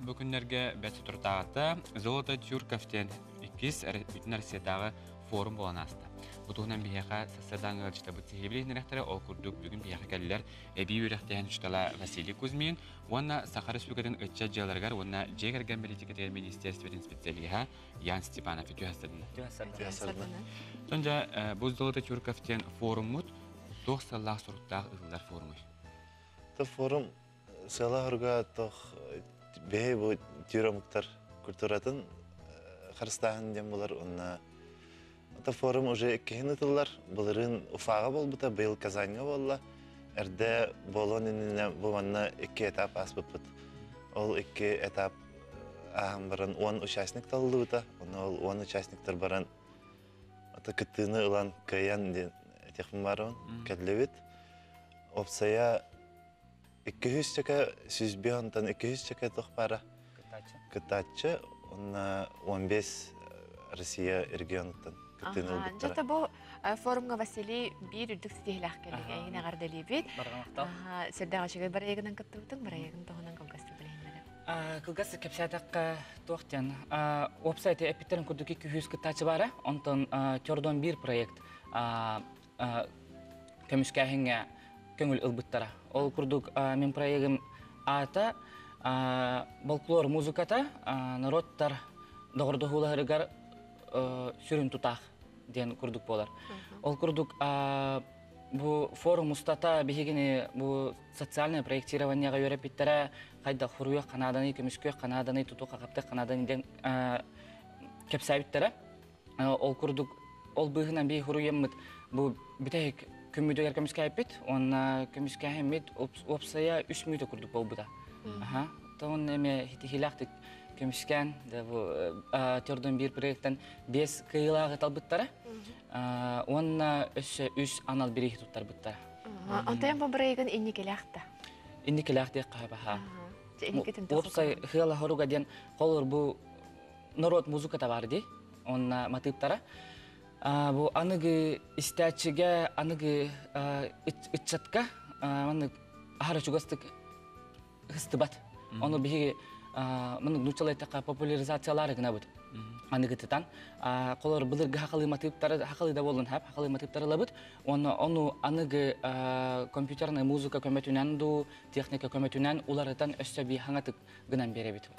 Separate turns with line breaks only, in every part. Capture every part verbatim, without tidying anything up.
бүгінлерге бәті тұртағыты Золото Тюрковтен иккис бүтін Россиядағы форум болан асты. Бұтығынан бейеқа сасырдан ғылчыта бұтсы хебелейін рәқтірі ол күрдік бүгін бейеқа кәлілер әбей өріқтен үштала Василий Кузьмин, онна Сахар Республикатын үтча жаларғар, онна жегерген политикатер министерстверін специалиға Ян Степанов үтіғастырдың. Сонжа бұл Золото Тюрковтен форумыд тоқсаллақ сұрықтағы ұғылдар форумы.
Бұл форум сала ұрға тоқ бей бұл тюрамықтар культуратын қарыстағын дем болар, онна это форум уже кехин ытыллар, булырын Уфага болбута, быйыл Казаньга болла. Эрде болон инне буманна эки этап аспыппыт. Ол эки этап ахам баран он участник таллыбыта, ол он участниктар баран ата кыттыны ылан каян ден техм барон кәдлебит. Опсая эки жүз чака сүзбеонтан эки жүз чака тох бара. Кытачы, онна он беш Россия регионуттан.
Жата бұл форумға Василий бір үрдік стихилақ келігі егін ағардали бет. Сәрдағы шегай бар егінен күтті бұтың, бар егін тоғынан кылгасты білеймелі.
Кылгасы кәпсәдаққа тоқтен. Вебсайты әпеттерін күрдік екі жүз күттачы бары, онтан төрден бір проект көміскәхіңе көңіл ұлбыттара. Ол күрдік мен проектім ата болклор музыката народтар доғырды хулағырығар сүрін тұтақ ден күрдік болар. Ол күрдік бұл форум ұстата бігені бұл социальное проектированияға өрепеттері қайда құруы қанаданы, көміскөй қанаданы, тұту қақапты қанаданы ден кепсәбіттері. Ол күрдік, ол бұғынан бей құруы емміт бұл бітәйік көмүйдігер көміскә әпет, оны көміскә әмет опсая үш мүйді күрдік бол бұда. Тоғын әме хитихилақтық көмішкен, төрден бір проекттен бес кыйлағы талбыттары, онына үш анал бірейкі тұттар бұттары.
Онтайын бұл проекттен инне келяқты?
Инне келяқты қаба. Опсай кыйла хоруға ден қолыр бұл народ музыката бар дей, онына матыптары. Бұл анығы істәтшіге, анығы үтчатқа, ахары чугастық хыстыбат. Оны бігі мұның нұчалайтаққа популяризациялары ғына бұд. Аны ғытытан. Қолар бұлырғы хақалы матыптары, хақалы да болын хап, хақалы матыптары лабыд. Оны анығы компьютерная музыка көметінен ду, техника көметінен уларытан өсті бей хаңатық ғынан бере бід.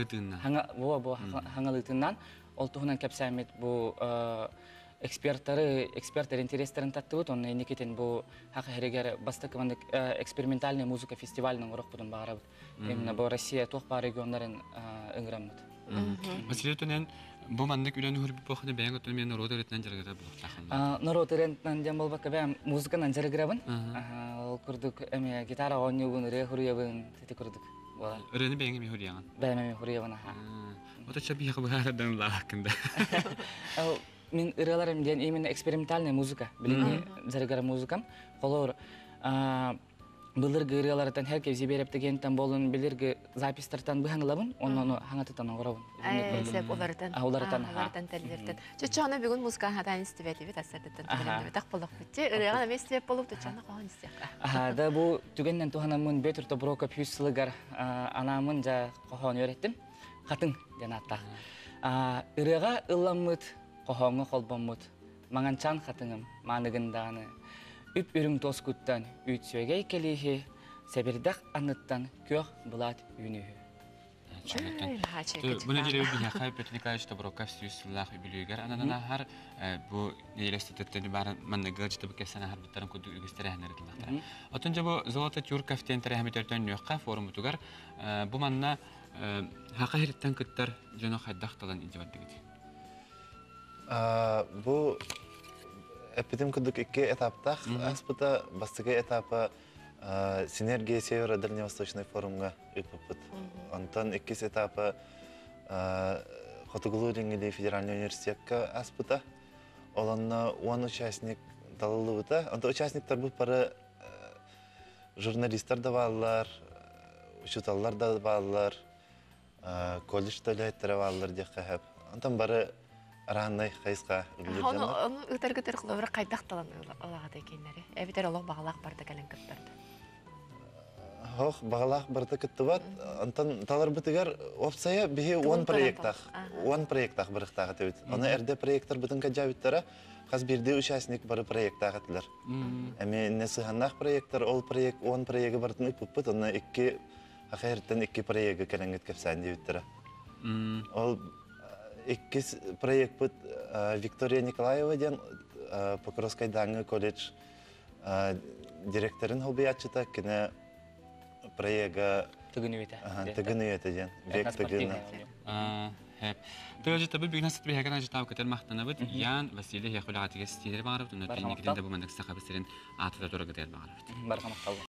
Хаңалытыннан. Ол тұғынан кәпсәмет бұл эксперттары, эксперттер интерестерін татты бұд. Оны некетен бұл хақы әрегер бастық экспериментальная музыка фестивалінің ұрық бұдын бағара бұд. Именно бұл Россия тоқпа регионларын үңгірім бұд.
Мәселе өтінен бұл мандық үләні хүрбі бұқыны бәйін өтіні мен народ өретінен жарғыда бұлықтақын?
Народ өретінен жан болбаққа бәйін музыканан жарғырабын. Ол күрдік гитара ойнығын, үре хүребін, теті күрдік.
Үрені бәйінге мен хүрияған?
Бәйін мен хүребін.
Ота чабиға бұғарадан лағақында.
Мен ыраларым ден именно экспериментальная музыка, біліне жарғара музыкам. Қолыр Бұлырғы ыралардан әркеп зеберептігенттен болын біліргі запистартан бұғанылабын, оны хаңатытан оғырабын.
Сәп олардан?
Олардан.
Олардан тәлдерден. Чөтчіғаны бүгін музыкаға хатайын істебәді бет, асырдыттан түгенді бет. Ақпылық бітте, ырағана мен істебеп болып, түтчіғаны қоған істеққа.
Да, бұл түгеннен туғанамын бет ұрты бұроқа пүйс сылығар анамын жа қоған өреттім. Қатын ден аттақ. Ырыға ылламыд, қоғаңы қолбамыд. Маңанчан қатыңым, манығындағаны. Үп үрің тос күттен үт сөйгей келейхе, сәбірдақ аныттан көқ бұлат үйінуі.
Бұны делеу бейхай Петр Николаевич Таброков сүйісіллақ үбілігер. Ананан ахар бұл елестететтені барын маннығыл жыты бүкесен ахар бұттарын күдді үгістері әнер етілдіқтара. Отынша бұл Золото Тюрковтен тәрі әметерден нөққа форумы тұғар. Бұл манна хақа хереттен күттер жоны қайдақталан инжевадды кеті?
Бұл Эпидем күдік екі этаптақ, аспыта бастығы этапы синергия Северо-Дальневосточный форумға үпіпіт. Онтан еккес этапы Хотугулу реңгілі федеральный университетка аспыта. Оланна он участник далылы бұта. Онта участниктар бұл пары журналистар да балылар, учуталлар да балылар, колледж төлеттері балылар деққа әп. Онтан бары Араннай қайысқа үлгілер жанар.
Оны ұтар-күтір қылы қайдақ талан олағады екендері. Әбетер олық бағалақ барды кәлін күттерді.
Хох багалах барта кыттыбат, антан талар битигер опция бихи он проекттах, он проекттах бирихтага тебит. Аны эрде проекттар битин каджабиттара, хас бирде участник бары проекттага тилер. Эми несиханнах проекттар, ол проект, он проекти бартын ыппыппыт, аны икки ахайрттан икки проекти керенгет кепсан дебиттара. Ол икки проект бит Виктория Николаева ден Покровскайдагы колледж директорын холбиятчыта кине проекта
Тыгыны бите.
тыгыны этеден, век тыгыны.
Тыгы життабы бүгін асыт бейхагана життабы көтер мақтана бұд, Ян Василий Яхулағатыға стилер бағарып, ұнат бейін екіден де бұл мәндік сақабы сірін атыда тұры көтер бағарып.
Барға мақталы.